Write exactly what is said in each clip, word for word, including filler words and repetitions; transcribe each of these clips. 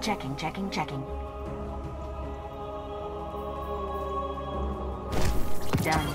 Checking, checking, checking. Done.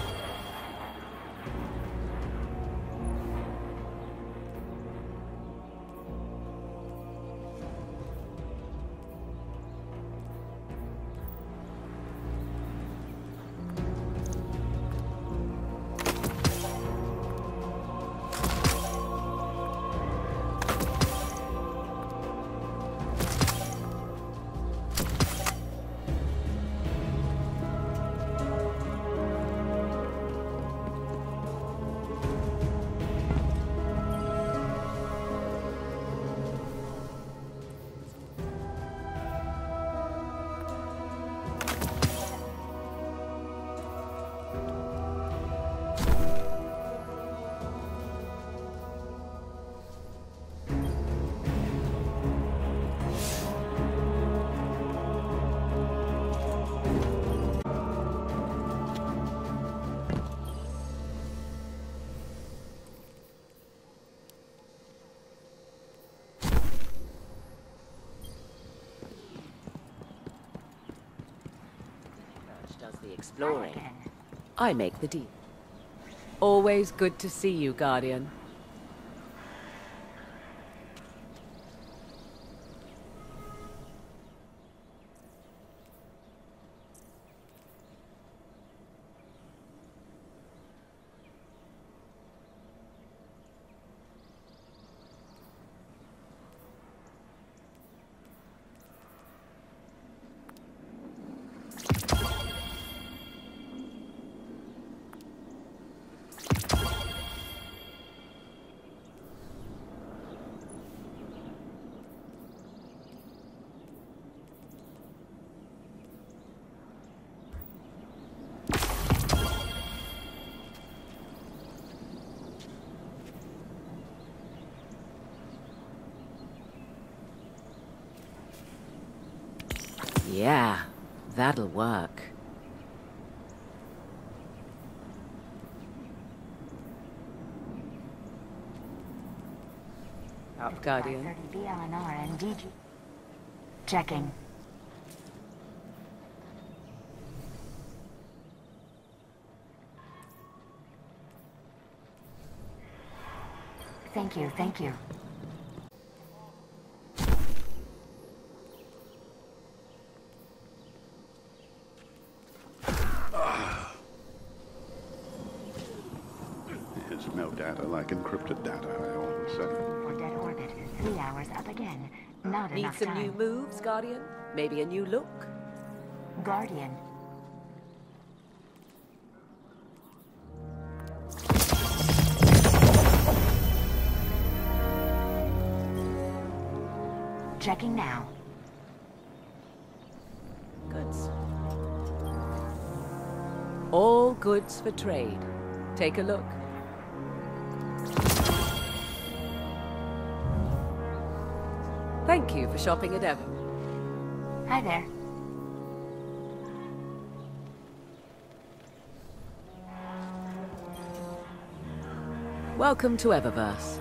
Does the exploring. I make the deal. Always good to see you, Guardian. Yeah, that'll work. Up, Guardian. thirty B L N R and D G. Checking. Thank you, thank you. It's no data like encrypted data, I often say. For dead orbit, three hours up again. Not Need enough some time. new moves, Guardian? Maybe a new look? Guardian. Checking now. Goods. All goods for trade. Take a look. Thank you for shopping at Ever. Hi there. Welcome to Eververse.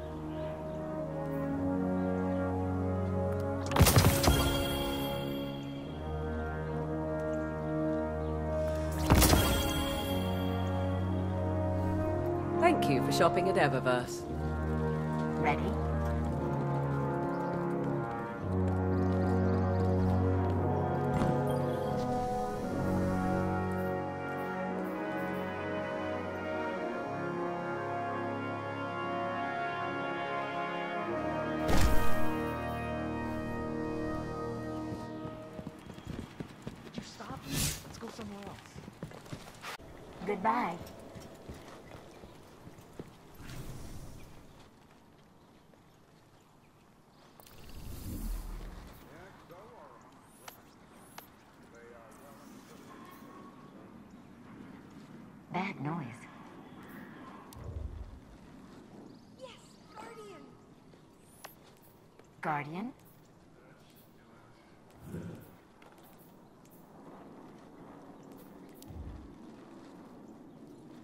Thank you for shopping at Eververse. Ready? Goodbye. Bad noise. Yes, Guardian. Guardian?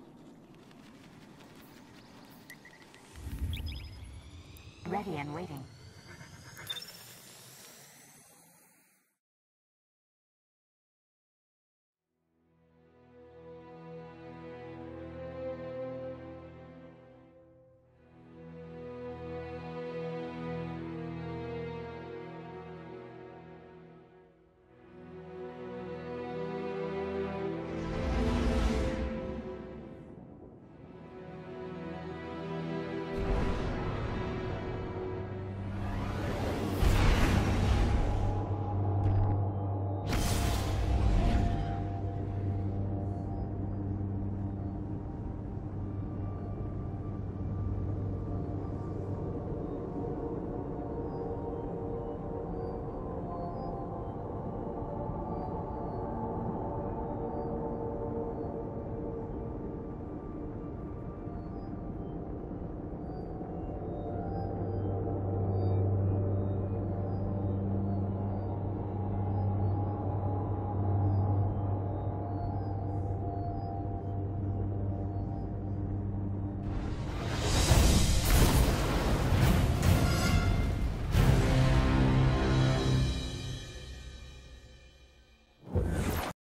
Ready and waiting.